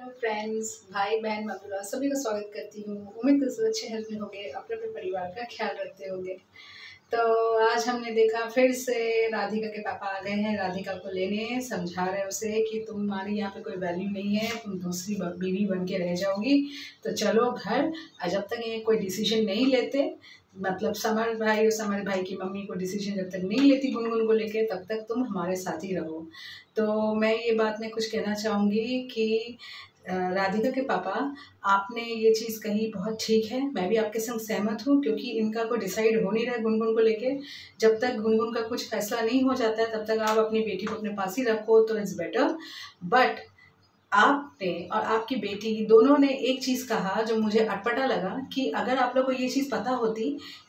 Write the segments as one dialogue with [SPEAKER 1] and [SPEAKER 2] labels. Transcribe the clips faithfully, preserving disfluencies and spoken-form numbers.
[SPEAKER 1] Hello friends, भाई बहन mummy सभी का स्वागत करती हूँ। उम्मीद करती हूँ अच्छे हेल्थ में होंगे, अपने अपने परिवार का ख्याल रखते होंगे। तो आज हमने देखा फिर से राधिका के पापा आ गए हैं राधिका को लेने। समझा रहे उसे कि तुम्हारी यहाँ पे कोई वैल्यू नहीं है, तुम दूसरी बीवी बन के रह जाओगी, तो चलो घर। जब तक ये कोई डिसीजन नहीं लेते, मतलब समर भाई और समर भाई की मम्मी को डिसीजन जब तक नहीं लेती गुनगुन को लेके, तब तक तुम हमारे साथ ही रहो। तो मैं ये बात में कुछ कहना चाहूँगी कि राधिका के पापा, आपने ये चीज़ कही बहुत ठीक है, मैं भी आपके संग सहमत हूँ, क्योंकि इनका कोई डिसाइड हो नहीं रहा है गुनगुन को लेके। जब तक गुनगुन का कुछ फैसला नहीं हो जाता है तब तक आप अपनी बेटी को अपने पास ही रखो तो इट्स बेटर। बट आपने और आपकी बेटी दोनों ने एक चीज़ कहा जो मुझे अटपटा लगा, कि अगर आप लोग को ये चीज़ पता होती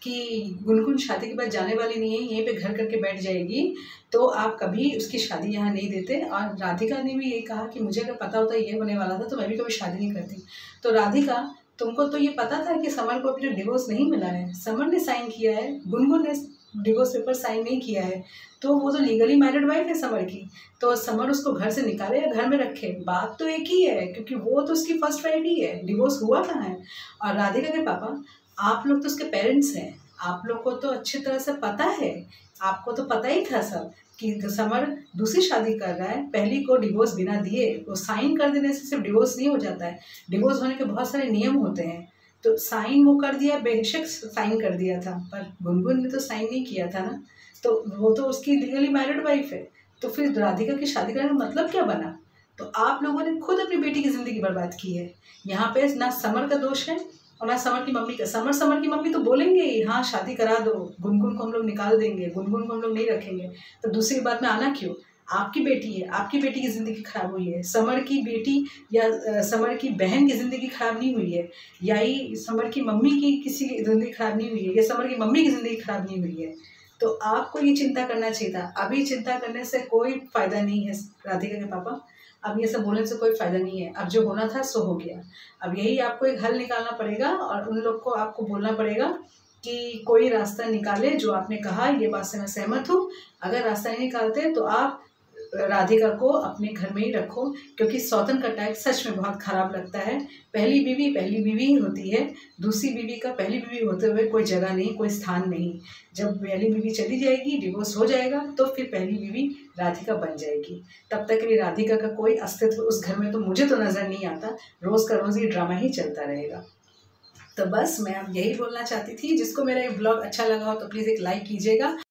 [SPEAKER 1] कि गुनगुन शादी के बाद जाने वाली नहीं है, यहीं पे घर करके बैठ जाएगी, तो आप कभी उसकी शादी यहाँ नहीं देते। और राधिका ने भी यही कहा कि मुझे अगर पता होता ये होने वाला था तो मैं भी कभी शादी नहीं करती। तो राधिका, तुमको तो ये पता था कि समर को अभी डिवोर्स नहीं मिला है, समर ने साइन किया है, गुनगुन ने डिवोर्स पेपर साइन नहीं किया है, तो वो तो लीगली मैरिड वाइफ है समर की। तो समर उसको घर से निकाले या घर में रखे, बात तो एक ही है, क्योंकि वो तो उसकी फर्स्ट वाइफ ही है, डिवोर्स हुआ कहाँ है। और राधिका के पापा, आप लोग तो उसके पेरेंट्स हैं, आप लोग को तो अच्छी तरह से पता है, आपको तो पता ही था सब कि समर दूसरी शादी कर रहा है। पहली को डिवोर्स बिना दिए, वो साइन कर देने से सिर्फ डिवोर्स नहीं हो जाता है, डिवोर्स होने के बहुत सारे नियम होते हैं। तो साइन वो कर दिया, बेशक साइन कर दिया था, पर गुनगुन ने तो साइन नहीं किया था ना, तो वो तो उसकी लीगली मैरिड वाइफ है। तो फिर राधिका की शादी करने का मतलब क्या बना। तो आप लोगों ने खुद अपनी बेटी की ज़िंदगी बर्बाद की है। यहाँ पे ना समर का दोष है और ना समर की मम्मी का। समर समर की मम्मी तो बोलेंगे ही, हाँ शादी करा दो, गुनगुन को हम लोग निकाल देंगे, गुनगुन को हम लोग नहीं रखेंगे। तो दूसरी बात में आना क्यों। आपकी बेटी है, आपकी बेटी की ज़िंदगी खराब हुई है, समर की बेटी या समर की बहन की ज़िंदगी खराब नहीं हुई है, या ही समर की मम्मी की किसी की ज़िंदगी खराब नहीं हुई है, या समर की मम्मी की ज़िंदगी खराब नहीं हुई है। तो आपको ये चिंता करना चाहिए था। अभी चिंता करने से कोई फ़ायदा नहीं है राधिका के पापा, अब ये सब बोलने से कोई फ़ायदा नहीं है। अब जो होना था सो हो गया। अब यही आपको एक हल निकालना पड़ेगा और उन लोग को आपको बोलना पड़ेगा कि कोई रास्ता निकाले। जो आपने कहा ये बात से मैं सहमत हूँ, अगर रास्ता नहीं निकालते तो आप राधिका को अपने घर में ही रखो, क्योंकि सौतन का टैग सच में बहुत ख़राब लगता है। पहली बीवी पहली बीवी ही होती है, दूसरी बीवी का पहली बीवी होते हुए कोई जगह नहीं, कोई स्थान नहीं। जब पहली बीवी चली जाएगी, डिवोर्स हो जाएगा, तो फिर पहली बीवी राधिका बन जाएगी। तब तक भी राधिका का कोई अस्तित्व उस घर में तो मुझे तो नज़र नहीं आता, रोज़ का रोज़ ये ड्रामा ही चलता रहेगा। तो बस मैं अब यही बोलना चाहती थी। जिसको मेरा ये ब्लॉग अच्छा लगा हो तो प्लीज़ एक लाइक कीजिएगा।